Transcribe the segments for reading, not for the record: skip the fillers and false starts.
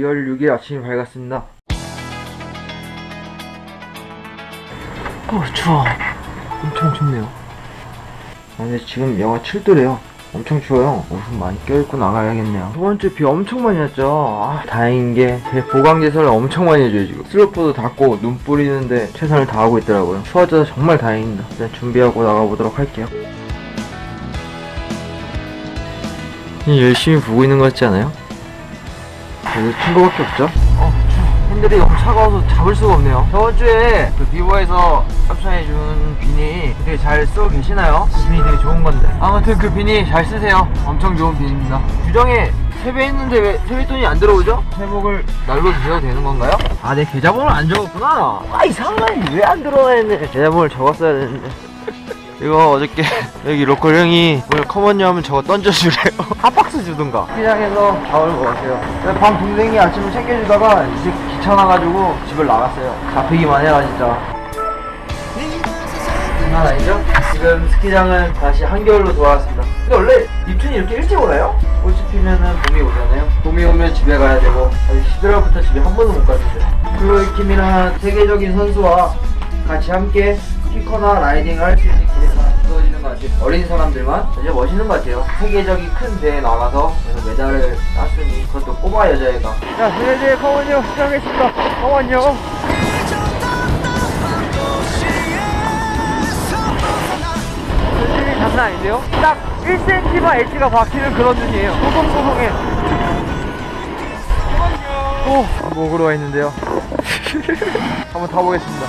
2월 6일 아침이 밝았습니다. 추워. 엄청 춥네요. 근데 지금 영하 7도래요. 엄청 추워요. 옷은 많이 껴입고 나가야겠네요. 저번주에 비 엄청 많이 왔죠. 다행인게 제 보강제설을 엄청 많이 해줘요. 지금 슬로퍼도 닫고 눈 뿌리는데 최선을 다하고 있더라고요. 추워져서 정말 다행입니다. 일단 준비하고 나가보도록 할게요. 열심히 보고 있는 것 같지 않아요? 여기 친구밖에 없죠? 핸들이 너무 차가워서 잡을 수가 없네요. 저번주에 그 비보에서 협찬해준 비니 되게 잘 쓰고 계시나요? 그 비니 되게 좋은 건데. 아무튼 그 비니 잘 쓰세요. 엄청 좋은 비니입니다. 규정에 세배했는데 왜 세뱃돈이 안 들어오죠? 세목을 날로 드셔도 되는 건가요? 내 계좌번호를 안 적었구나. 이상하네. 왜 안 들어와 했네. 계좌번호를 적었어야 되는데. 이거 어저께 여기 로컬 형이 오늘 커먼요 하면 저거 던져주래요. 한 박스 주든가. 시장에서 밥을 먹었어요. 밤 동생이 아침을 챙겨주다가 이제 귀찮아가지고 집을 나갔어요. 잡히기만 해라 진짜. 장난 아니죠? 지금 스키장은 다시 한겨울로 돌아왔습니다. 근데 원래 입춘이 이렇게 일찍 오나요? 꽃이 피면은 봄이 오잖아요. 봄이 오면 집에 가야 되고 아직 11월부터 집에 한 번도 못 갔는데 클로이 킴이라는 세계적인 선수와 같이 함께 스키커나 라이딩을 할 수 있는 기회가 주어지는 것 같아요. 어린 사람들만 진짜 멋있는 것 같아요. 세계적인 큰 대회에 나가서 메달을 땄으니 그것도 꼬마 여자애가. 자, 세계대회 커먼요 시작하겠습니다. 커먼요. 눈이 장난 아닌데요? 딱 1cm만 엣지가 박히는 그런 눈이에요. 뽀송뽀송해. 오, 목으로 와 있는데요. 한번 타보겠습니다.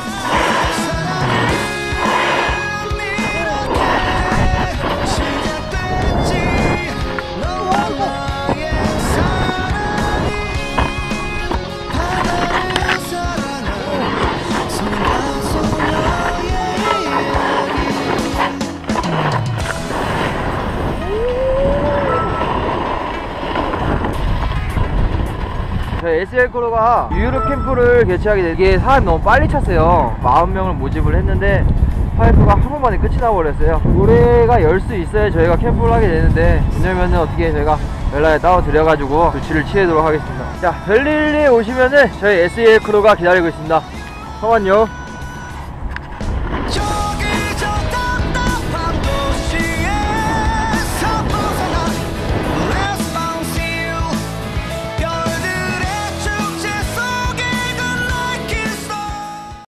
저희 SL 크루가 유유로 캠프를 개최하게 되기에 사람이 너무 빨리 찼어요. 40명을 모집을 했는데 파이프가 하루 만에 끝이 나버렸어요. 올해가 열 수 있어야 저희가 캠프를 하게 되는데 왜냐면은 어떻게 저희가 연락에 따로 드려가지고 조치를 취하도록 하겠습니다. 자, 벨릴리에 오시면은 저희 SL 크루가 기다리고 있습니다. 잠깐만요.